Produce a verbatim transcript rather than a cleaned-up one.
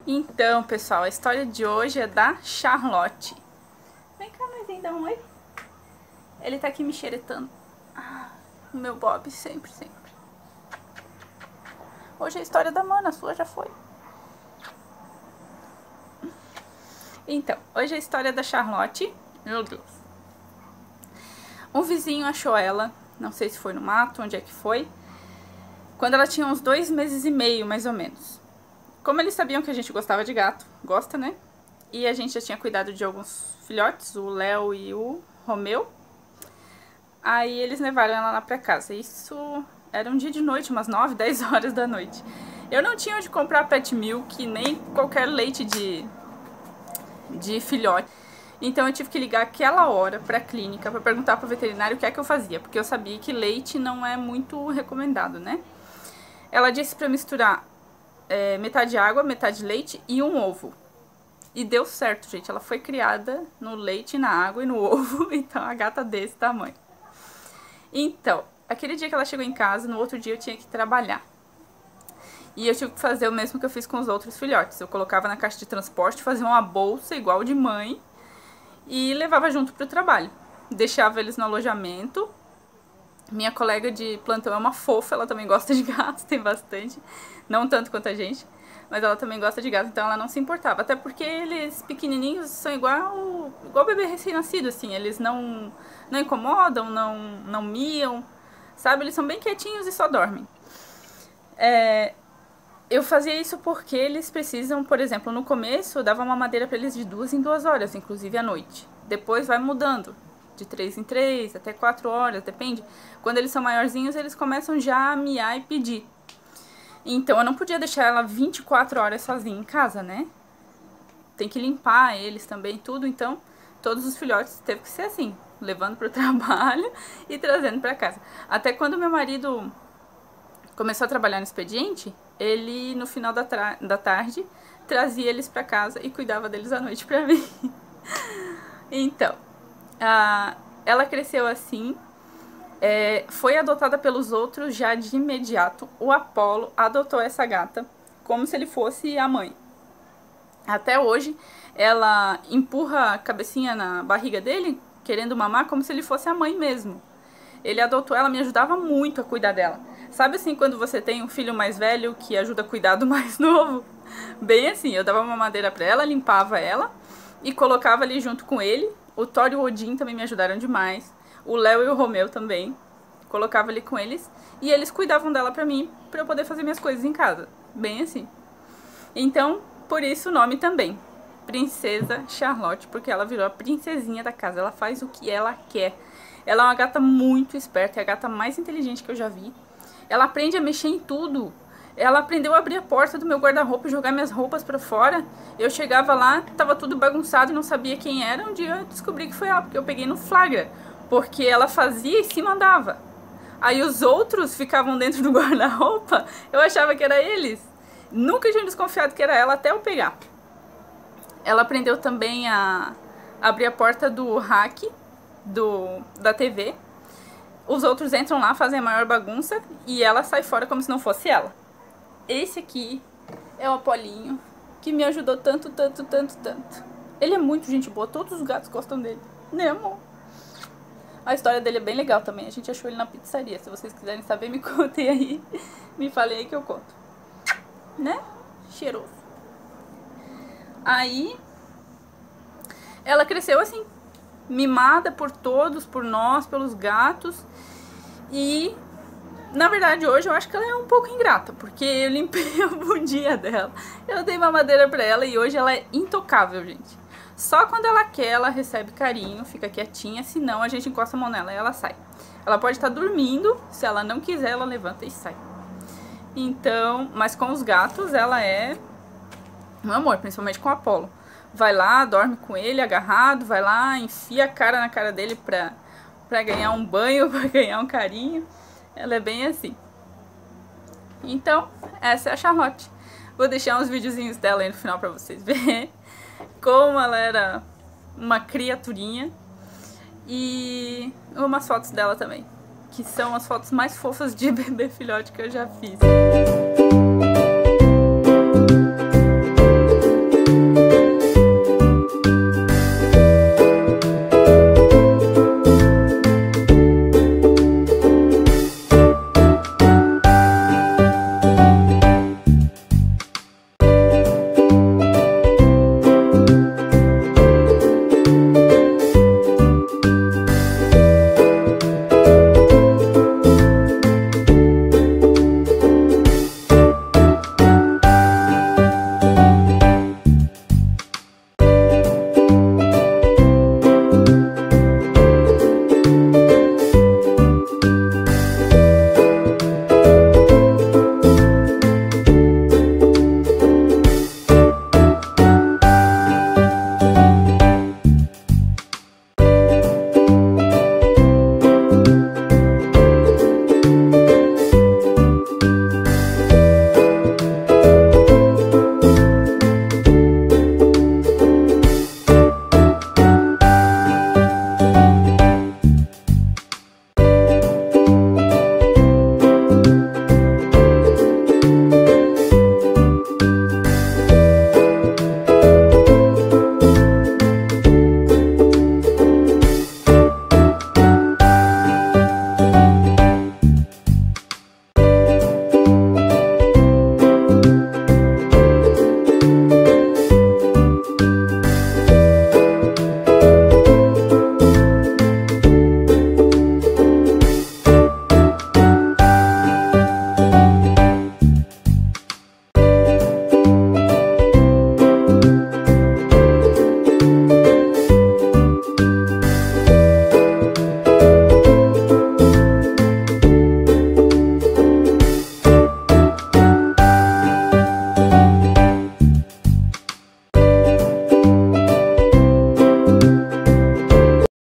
Então, pessoal, a história de hoje é da Charlotte. Vem cá, Luizinho, dá um oi. Ele tá aqui me xeretando. Ah, o meu Bob, sempre, sempre. Hoje é a história da Mana, a sua já foi. Então, hoje é a história da Charlotte. Meu Deus. Um vizinho achou ela, não sei se foi no mato, onde é que foi, quando ela tinha uns dois meses e meio, mais ou menos. Como eles sabiam que a gente gostava de gato, gosta, né? E a gente já tinha cuidado de alguns filhotes, o Léo e o Romeu. Aí eles levaram ela lá pra casa. Isso era um dia de noite, umas nove, dez horas da noite. Eu não tinha onde comprar pet milk, nem qualquer leite de, de filhote. Então eu tive que ligar aquela hora pra clínica pra perguntar pro veterinário o que é que eu fazia. Porque eu sabia que leite não é muito recomendado, né? Ela disse pra misturar É, metade água, metade leite e um ovo. E deu certo, gente. Ela foi criada no leite, na água e no ovo. Então, a gata desse tamanho. Então, aquele dia que ela chegou em casa, no outro dia eu tinha que trabalhar. E eu tive que fazer o mesmo que eu fiz com os outros filhotes. Eu colocava na caixa de transporte, fazia uma bolsa igual de mãe e levava junto pro trabalho. Deixava eles no alojamento. Minha colega de plantão é uma fofa, ela também gosta de gatos, tem bastante. Não tanto quanto a gente, mas ela também gosta de gatos, então ela não se importava. Até porque eles pequenininhos são igual, igual bebê recém-nascido, assim. Eles não, não incomodam, não, não miam, sabe? Eles são bem quietinhos e só dormem. É, eu fazia isso porque eles precisam, por exemplo, no começo eu dava uma madeira para eles de duas em duas horas, inclusive à noite. Depois vai mudando. De três em três, até quatro horas, depende. Quando eles são maiorzinhos, eles começam já a miar e pedir. Então, eu não podia deixar ela vinte e quatro horas sozinha em casa, né? Tem que limpar eles também, tudo. Então, todos os filhotes teve que ser assim. Levando pro trabalho e trazendo pra casa. Até quando meu marido começou a trabalhar no expediente, ele, no final da, da tarde, trazia eles pra casa e cuidava deles à noite pra mim. Então... Ah, ela cresceu assim, é, foi adotada pelos outros já de imediato. O Apolo adotou essa gata como se ele fosse a mãe. Até hoje, ela empurra a cabecinha na barriga dele, querendo mamar, como se ele fosse a mãe mesmo. Ele adotou ela, me ajudava muito a cuidar dela. Sabe assim, quando você tem um filho mais velho que ajuda a cuidar do mais novo? Bem assim, eu dava uma madeira pra ela, limpava ela e colocava ali junto com ele. O Thor e o Odin também me ajudaram demais. O Léo e o Romeu também. Colocava ali com eles. E eles cuidavam dela pra mim, pra eu poder fazer minhas coisas em casa. Bem assim. Então, por isso o nome também. Princesa Charlotte, porque ela virou a princesinha da casa. Ela faz o que ela quer. Ela é uma gata muito esperta. É a gata mais inteligente que eu já vi. Ela aprende a mexer em tudo. Ela aprendeu a abrir a porta do meu guarda-roupa e jogar minhas roupas pra fora. Eu chegava lá, tava tudo bagunçado e não sabia quem era. Um dia eu descobri que foi ela, porque eu peguei no flagra. Porque ela fazia e se mandava. Aí os outros ficavam dentro do guarda-roupa, eu achava que era eles. Nunca tinha desconfiado que era ela até eu pegar. Ela aprendeu também a abrir a porta do rack do, da T V. Os outros entram lá, fazem a maior bagunça e ela sai fora como se não fosse ela. Esse aqui é o Apolinho, que me ajudou tanto, tanto, tanto, tanto. Ele é muito gente boa, todos os gatos gostam dele, né, amor? A história dele é bem legal também, a gente achou ele na pizzaria. Se vocês quiserem saber, me contem aí, me falem aí que eu conto. Né? Cheiroso. Aí, ela cresceu assim, mimada por todos, por nós, pelos gatos. E... na verdade, hoje eu acho que ela é um pouco ingrata, porque eu limpei a bundinha dela, eu dei mamadeira pra ela e hoje ela é intocável, gente. Só quando ela quer, ela recebe carinho, fica quietinha, senão a gente encosta a mão nela e ela sai. Ela pode estar dormindo, se ela não quiser, ela levanta e sai. Então, mas com os gatos, ela é um amor, principalmente com o Apolo. Vai lá, dorme com ele agarrado, vai lá, enfia a cara na cara dele pra, pra ganhar um banho, pra ganhar um carinho. Ela é bem assim. Então, essa é a Charlotte. Vou deixar uns videozinhos dela aí no final pra vocês verem como ela era uma criaturinha. E umas fotos dela também, que são as fotos mais fofas de bebê filhote que eu já fiz.